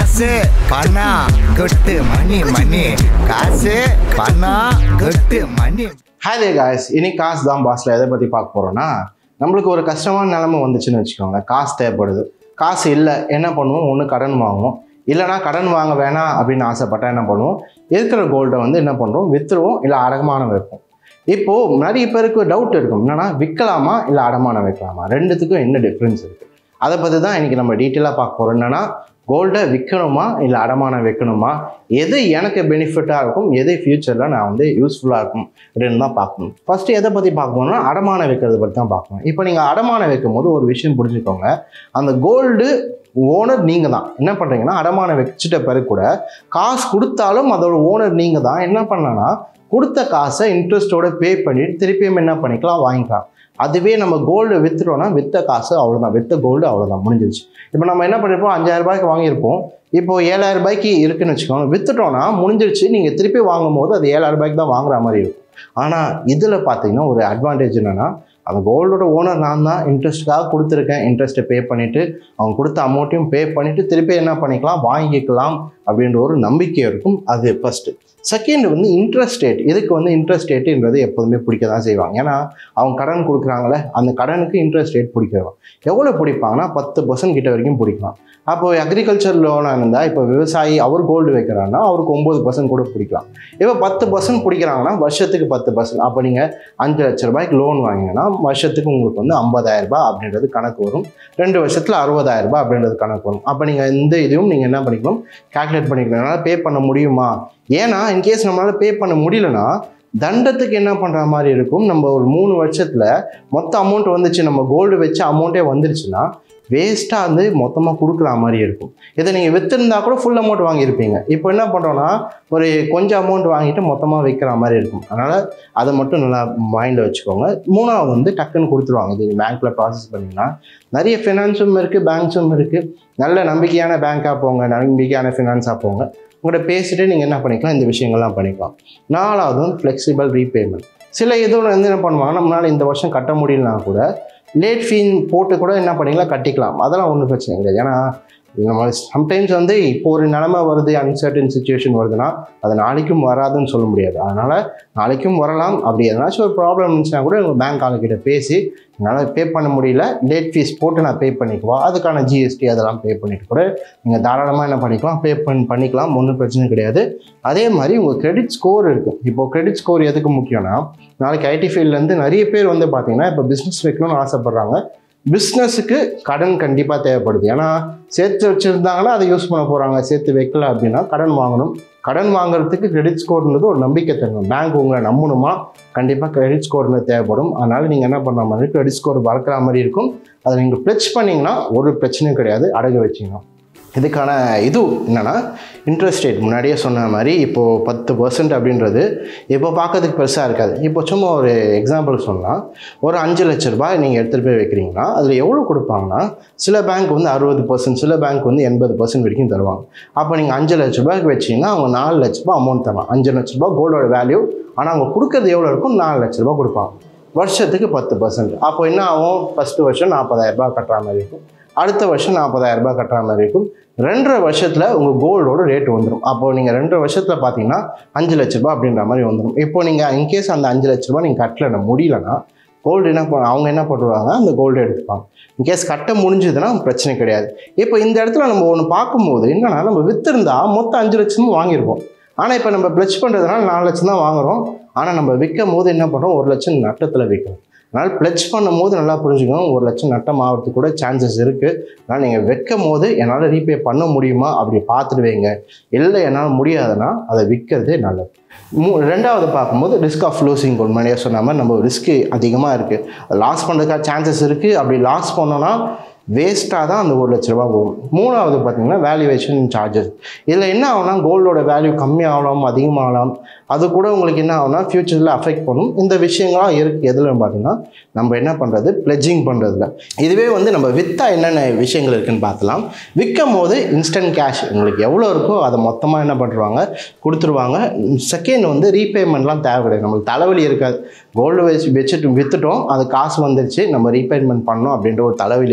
காசு பணம் கொட்டு மணி மணி காசு பணம் கொட்டு மணி. Hi there guys, இன்னைக்கு காசு தான் பாஸ்ல எதை பற்றி பார்க்க போகிறோன்னா, நம்மளுக்கு ஒரு கஷ்டமான நிலைமை வந்துச்சுன்னு வச்சுக்கோங்க. காசு தேவைப்படுது, காசு இல்லை என்ன பண்ணுவோம், ஒன்று கடன் வாங்குவோம், இல்லைனா கடன் வாங்க வேணாம் அப்படின்னு ஆசைப்பட்டால் என்ன பண்ணுவோம், இருக்கிற கோல்டை வந்து என்ன பண்ணுறோம், விற்றுருவோம், இல்லை அடமானம் வைப்போம். இப்போது நிறைய பேருக்கு டவுட் இருக்கும், என்னன்னா விற்கலாமா இல்லை அடமானம் வைக்கலாமா, ரெண்டுத்துக்கும் என்ன டிஃப்ரென்ஸ் இருக்குது, அதை பற்றி தான் இன்றைக்கி நம்ம டீட்டெயிலாக பார்க்க போகிறோம். என்னென்னா கோல்டை விற்கணுமா இல்லை அடமானம் வைக்கணுமா, எது எனக்கு பெனிஃபிட்டாக இருக்கும், எது ஃப்யூச்சரில் நான் வந்து யூஸ்ஃபுல்லாக இருக்கும் அப்படின்னு தான் பார்க்கணும். ஃபஸ்ட்டு எதை பற்றி பார்க்கணும்னா அடமானம் வைக்கிறத பற்றி தான் பார்க்கணும். இப்போ நீங்கள் அடமானம் வைக்கும் போது ஒரு விஷயம் புரிஞ்சுக்கோங்க, அந்த கோல்டு ஓனர் நீங்கள் தான். என்ன பண்ணுறீங்கன்னா அடமானம் வச்சுட்ட பிறகு கூட காசு கொடுத்தாலும் அதோட ஓனர் நீங்கள் தான். என்ன பண்ணலான்னா கொடுத்த காசை இன்ட்ரெஸ்ட்டோட பே பண்ணிட்டு திருப்பியும் என்ன பண்ணிக்கலாம், வாங்கிக்கலாம். அதுவே நம்ம கோல்டு விற்றுட்டோம்னா விற்ற காசு அவ்வளோதான், விற்ற கோல்டு அவ்வளோதான், முடிஞ்சிருச்சு. இப்போ நம்ம என்ன பண்ணியிருப்போம், 5000 ரூபாய்க்கு வாங்கியிருப்போம், இப்போது 7000 ரூபாய்க்கு இருக்குன்னு வச்சுக்கோங்க, விற்றுட்டோன்னா முடிஞ்சிருச்சு. நீங்கள் திருப்பி வாங்கும் போது அது 7000 ரூபாய்க்கு தான் வாங்குற மாதிரி இருக்கும். ஆனால் இதில் பார்த்தீங்கன்னா ஒரு அட்வான்டேஜ் என்னென்னா, அந்த கோல்டோட ஓனர் நான் தான், இன்ட்ரெஸ்ட்டுக்காக கொடுத்துருக்கேன், இன்ட்ரெஸ்ட்டை பே பண்ணிவிட்டு அவங்க கொடுத்த அமௌண்ட்டையும் பே பண்ணிவிட்டு திருப்பி என்ன பண்ணிக்கலாம், வாங்கிக்கலாம் அப்படின்ற ஒரு நம்பிக்கை இருக்கும். அது ஃபஸ்ட்டு. செகண்ட் வந்து இன்ட்ரெஸ்ட் ரேட். இதுக்கு வந்து இன்ட்ரெஸ்ட் ரேட்டுன்றது எப்போதுமே பிடிக்க தான் செய்வாங்க. ஏன்னா அவங்க கடன் கொடுக்குறாங்களே, அந்த கடனுக்கு இன்ட்ரெஸ்ட் ரேட் பிடிக்கலாம். எவ்வளோ பிடிப்பாங்கன்னா 10% கிட்ட வரைக்கும் பிடிக்கலாம். அப்போது அக்ரிகல்ச்சர் லோனாக இருந்தால், இப்போ விவசாயி அவர் கோல்டு வைக்கிறாங்கன்னா அவருக்கு 9% கூட பிடிக்கலாம். இப்போ 10% பிடிக்கிறாங்கன்னா வருஷத்துக்கு 10%. அப்போ நீங்கள் 5 லட்ச ரூபாய்க்கு லோன் வாங்கிங்கன்னா வருஷத்துக்கு உங்களுக்கு வந்து 50,000 ரூபாய் அப்படின்றது கணக்கு வரும். 2 வருஷத்தில் 60,000 ரூபாய் அப்படின்றது கணக்கு வரும். அப்போ நீங்கள் இந்த இதையும் நீங்கள் என்ன பண்ணிக்கணும், கால்குலேட் பண்ணிக்கணும். என்னால் பே பண்ண முடியுமா, ஏன்னா இன்கேஸ் நம்மளால் பே பண்ண முடியலன்னா தண்டத்துக்கு என்ன பண்ணுற மாதிரி இருக்கும். நம்ம ஒரு 3 வருஷத்தில் மொத்த அமௌண்ட் வந்துச்சு, நம்ம கோல்டு வச்ச அமௌண்ட்டே வந்துருச்சுன்னா வேஸ்ட்டாக வந்து மொத்தமாக கொடுக்குற மாதிரி இருக்கும். இதை நீங்கள் விற்றுருந்தா கூட ஃபுல் அமௌண்ட் வாங்கியிருப்பீங்க. இப்போ என்ன பண்ணுறோன்னா ஒரு கொஞ்சம் அமௌண்ட் வாங்கிட்டு மொத்தமாக வைக்கிற மாதிரி இருக்கும். அதனால் அதை மட்டும் நல்லா மைண்டில் வச்சுக்கோங்க. மூணாவது வந்து டக்குன்னு கொடுத்துருவாங்க. இது பேங்க்கில் ப்ராசஸ் பண்ணிங்கன்னா நிறைய ஃபினான்ஸும் இருக்குது, பேங்க்ஸும் இருக்குது. நல்ல நம்பிக்கையான பேங்க்காக போங்க, நம்பிக்கையான ஃபினான்ஸாக போங்க. உங்கள்கிட்ட பேசிட்டு நீங்கள் என்ன பண்ணிக்கலாம், இந்த விஷயங்கள்லாம் பண்ணிக்கலாம். நாலாவது வந்து ஃப்ளெக்சிபிள் ரீபேமெண்ட். சில இதோட வந்து என்ன பண்ணுவாங்க, நம்மளால் இந்த வருஷம் கட்ட முடியலனா கூட லேட் ஃபீ போட்டு கூட என்ன பண்ணிக்கலாம், கட்டிக்கலாம். அதெல்லாம் ஒன்றும் பிரச்சனை கிடையாது. ஏன்னா நம்ம சம்டைம்ஸ் வந்து இப்போ ஒரு நிலைமை வருது, அன்சர்டன் சுச்சுவேஷன் வருதுன்னா அது நாளைக்கும் வராதுன்னு சொல்ல முடியாது. அதனால் நாளைக்கும் வரலாம். அப்படி எதனாச்சும் ஒரு ப்ராப்ளம் இருந்துச்சுன்னா கூட உங்கள் பேங்க் ஆளுக்கிட்ட பேசி என்னால் பே பண்ண முடியல, லேட் ஃபீஸ் போட்டு நான் பே பண்ணிக்குவோம், அதுக்கான ஜிஎஸ்டி அதெல்லாம் பே பண்ணிட்டு கூட நீங்கள் தாராளமாக என்ன பண்ணிக்கலாம், பே பண்ணிக்கலாம். ஒன்றும் பிரச்சனை கிடையாது. அதே மாதிரி உங்கள் கிரெடிட் ஸ்கோர் இருக்குது. இப்போது கிரெடிட் ஸ்கோர் எதுக்கு முக்கியம்னா, நாளைக்கு ஐடி ஃபீல்ட்லேருந்து நிறைய பேர் வந்து பார்த்தீங்கன்னா இப்போ பிஸ்னஸ் வைக்கணும்னு ஆசைப்பட்றாங்க. பிஸ்னஸுக்கு கடன் கண்டிப்பாக தேவைப்படுது. ஏன்னா சேர்த்து வச்சுருந்தாங்கன்னா அதை யூஸ் பண்ண போகிறாங்க, சேர்த்து வைக்கல அப்படின்னா கடன் வாங்கணும். கடன் வாங்குறதுக்கு கிரெடிட் ஸ்கோர்ன்றது ஒரு நம்பிக்கை தரணும். பேங்க் உங்களை நம்பணுமா, கண்டிப்பாக கிரெடிட் ஸ்கோர்னு தேவைப்படும். அதனால் நீங்கள் என்ன பண்ணுற மாதிரி, கிரெடிட் ஸ்கோர் வளர்க்குற மாதிரி இருக்கும். அதை நீங்கள் ப்ளெட்ஜ் பண்ணிங்கன்னா ஒரு பிரச்சனையும் கிடையாது, அடகு வச்சிங்கன்னா. இதுக்கான இது என்னென்னா இன்ட்ரெஸ்ட் ரேட் முன்னாடியே சொன்ன மாதிரி இப்போது 10% அப்படின்றது இப்போ பார்க்கறதுக்கு பெருசாக இருக்காது. இப்போ சும்மா ஒரு எக்ஸாம்பிள் சொன்னால், ஒரு 5 லட்ச ரூபாய் நீங்கள் எடுத்துகிட்டு போய் வைக்கிறீங்கன்னா அதில் எவ்வளோ கொடுப்பாங்கன்னா, சில பேங்க் வந்து 60%, சில பேங்க் வந்து 80% வரைக்கும் தருவாங்க. அப்போ நீங்கள் 5 லட்ச ரூபாய்க்கு வச்சிங்கன்னா அவங்க 4 லட்ச ரூபாய் அமௌண்ட் தரலாம். 5 லட்ச ரூபாய் கோல்டோட வேல்யூ. ஆனால் அவங்க கொடுக்குறது எவ்வளோ இருக்கும், 4 லட்ச ரூபாய் கொடுப்பாங்க. வருஷத்துக்கு 10%. அப்போ என்ன ஆகும், ஃபஸ்ட்டு வருஷம் 40,000 ரூபாய் கட்டுற மாதிரி இருக்கும், அடுத்த வருஷம் 40,000 ரூபாய் கட்டுற மாதிரி இருக்கும். 2.5 வருஷத்தில் உங்கள் கோல்டோட ரேட் வந்துடும். அப்போது நீங்கள் 2.5 வருஷத்தில் பார்த்தீங்கன்னா 5 லட்ச ரூபாய் அப்படின்ற மாதிரி வந்துடும். இப்போது நீங்கள் இன்கேஸ் அந்த 5 லட்ச ரூபாய் நீங்கள் கட்டலை முடியலன்னா கோல்டு என்ன அவங்க என்ன பண்ணுவாங்க, அந்த கோல்டு எடுத்துப்பாங்க. இன்கேஸ் கட்ட முடிஞ்சதுன்னா பிரச்சனை கிடையாது. இப்போ இந்த இடத்துல நம்ம ஒன்று பார்க்கும்போது என்னென்னா, நம்ம விற்றுருந்தா மொத்தம் 5 லட்சமும் வாங்கியிருப்போம். ஆனால் இப்போ நம்ம ப்ளெட்ஜ் பண்ணுறதுனால 4 லட்சம் தான் வாங்குகிறோம். ஆனால் நம்ம விற்கும் போது என்ன பண்ணுறோம், 1 லட்சம் நட்டத்தில் விற்கிறோம். அதனால் ப்ளெட்ஜ் பண்ணும் போது நல்லா புரிஞ்சுக்கணும், 1 லட்சம் நட்டம் ஆகிறதுக்கு கூட சான்சஸ் இருக்குது. அதனால் நீங்கள் வைக்கும் போது என்னால் ரீபே பண்ண முடியுமா அப்படி பார்த்துட்டு வைங்க. இல்லை என்னால் முடியாதுன்னா அதை விற்கிறதே நல்லது. ரெண்டாவது பார்க்கும்போது ரிஸ்க் ஆஃப் லூசிங். முன்னாடியே சொன்ன மாதிரி நம்ம ரிஸ்க்கு அதிகமாக இருக்குது, லாஸ் பண்ணுறதுக்காக சான்சஸ் இருக்குது. அப்படி லாஸ் பண்ணோன்னா வேஸ்ட்டாக தான் அந்த 1 லட்ச ரூபா போகும். மூணாவது பார்த்திங்கன்னா வேல்யூவேஷன் சார்ஜஸ். இதில் என்ன ஆகும்னா, கோல்டோட வேல்யூ கம்மியாகலாம், அதிகமாகலாம். அது கூட உங்களுக்கு என்ன ஆகும்னா ஃப்யூச்சரில் அஃபெக்ட் பண்ணும். இந்த விஷயங்கள்லாம் இருக்குது. எதில் பார்த்தீங்கன்னா நம்ம என்ன பண்ணுறது, பிளெட்ஜிங் பண்ணுறதுல. இதுவே வந்து நம்ம விற்றா என்னென்ன விஷயங்கள் இருக்குதுன்னு பார்க்கலாம். விற்கும் போது இன்ஸ்டன்ட் கேஷ் உங்களுக்கு எவ்வளோ இருக்கோ அதை மொத்தமாக என்ன பண்ணுறாங்க, கொடுத்துருவாங்க. செகண்ட் வந்து ரீபேமெண்ட்லாம் தேவை கிடையாது, நம்மளுக்கு தலைவலி இருக்காது. கோல்டு வச்சுட்டு விற்றுட்டோம், அது காசு வந்துருச்சு, நம்ம ரீபேமெண்ட் பண்ணோம் அப்படின்ற ஒரு தலைவலி இருக்காது.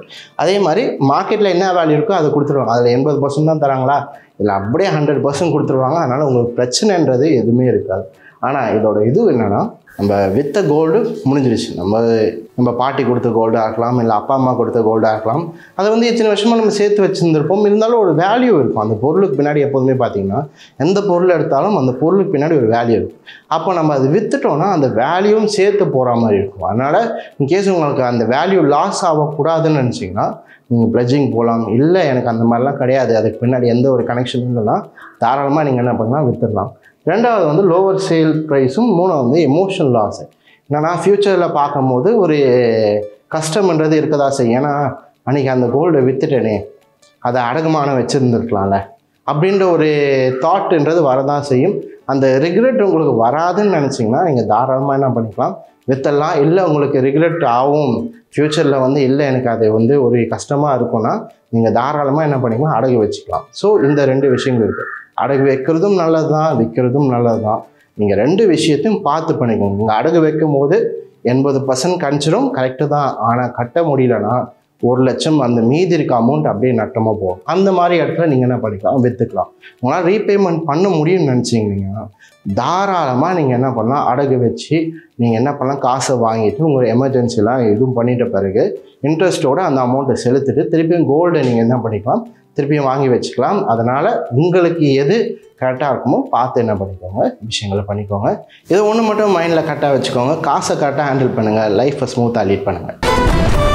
அதே மாதிரி மார்க்கெட்டில் என்ன வேல்யூ இருக்கோ அதை கொடுத்துருவாங்க. அதில் 80% தான் தராங்களா, இல்லை அப்படியே 100% கொடுத்துருவாங்க. அதனால் உங்களுக்கு பிரச்சனைன்றது எதுவுமே இருக்காது. ஆனால் இதோட இது என்னென்னா, நம்ம வித்த கோல்டு முடிஞ்சிருச்சு. நம்ம பாட்டி கொடுத்த கோல்டாக இருக்கலாம், இல்லை அப்பா அம்மா கொடுத்த கோல்டாக இருக்கலாம். அதை வந்து இத்தனை வருஷமாக நம்ம சேர்த்து வச்சுருந்துருப்போம். இருந்தாலும் ஒரு வேல்யூ இருக்கும். அந்த பொருளுக்கு பின்னாடி எப்போதுமே பார்த்தீங்கன்னா, எந்த பொருள் எடுத்தாலும் அந்த பொருளுக்கு பின்னாடி ஒரு வேல்யூ இருக்கும். அப்போ நம்ம அதை விற்றுட்டோன்னா அந்த வேல்யூவும் சேர்த்து போகிற மாதிரி இருக்கும். அதனால் இன்கேஸ் உங்களுக்கு அந்த வேல்யூ லாஸ் ஆகக்கூடாதுன்னு நினச்சிங்கன்னா நீங்கள் ப்ளட்ஜிங் போகலாம். இல்லை எனக்கு அந்த மாதிரிலாம் கிடையாது, அதுக்கு பின்னாடி எந்த ஒரு கனெக்ஷனும் இல்லைன்னா தாராளமாக நீங்கள் என்ன பண்ணலாம், விற்றுடலாம். ரெண்டாவது வந்து லோவர் சேல் ப்ரைஸும். மூணாவது வந்து எமோஷனல் லாஸ். என்னன்னா ஃப்யூச்சரில் பார்க்கும்போது ஒரு கஷ்டம்ன்றது இருக்கதா செய்யும். ஏன்னா அன்றைக்கி அந்த கோல்டை விற்றுட்டேனே, அதை அடகுமானம் வச்சுருந்துருக்கலாம்ல அப்படின்ற ஒரு தாட்ன்றது வரதான் செய்யும். அந்த ரிக்ரெட் உங்களுக்கு வராதுன்னு நினச்சிங்கன்னா நீங்கள் தாராளமாக என்ன பண்ணிக்கலாம், விற்றலாம். இல்லை உங்களுக்கு ரிக்ரெட் ஆகும் ஃப்யூச்சரில் வந்து, இல்லை எனக்கு அது வந்து ஒரு கஷ்டமாக இருக்கும்னா நீங்கள் தாராளமாக என்ன பண்ணிக்கலாம், அடகு வச்சுக்கலாம். ஸோ இந்த 2 விஷயங்கள் இருக்குது. அடகு வைக்கிறதும் நல்லது தான், விற்கிறதும் நல்லது தான். நீங்கள் 2 விஷயத்தையும் பார்த்து பண்ணிக்கோங்க. நீங்கள் அடகு வைக்கும் போது 80% கன்சிடரும் கரெக்டு தான். ஆனால் கட்ட முடியலன்னா 1 லட்சம் அந்த மீதி இருக்க அமௌண்ட் அப்படியே நட்டமாக போகும். அந்த மாதிரி இடத்துல நீங்கள் என்ன பண்ணிக்கலாம், விற்றுக்கலாம். உங்களால் ரீபேமெண்ட் பண்ண முடியும்னு நினச்சிங்கன்னா தாராளமாக நீங்கள் என்ன பண்ணலாம், அடகு வச்சு நீங்கள் என்ன பண்ணலாம், காசை வாங்கிட்டு உங்கள் எமர்ஜென்சிலாம் எதுவும் பண்ணிட்ட பிறகு இன்ட்ரெஸ்ட்டோடு அந்த அமௌண்ட்டை செலுத்திட்டு திருப்பியும் கோல்டை நீங்கள் என்ன பண்ணிக்கலாம், திருப்பியும் வாங்கி வச்சுக்கலாம். அதனால் உங்களுக்கு எது கரெக்டாக இருக்குமோ பார்த்து என்ன பண்ணிக்கோங்க, விஷயங்களை பண்ணிக்கோங்க. இது ஒன்று மட்டும் மைண்டில் கரெக்டாக வச்சுக்கோங்க, காசை கரெக்டாக ஹேண்டில் பண்ணுங்கள், லைஃப்பை ஸ்மூத்தாக லீட் பண்ணுங்கள்.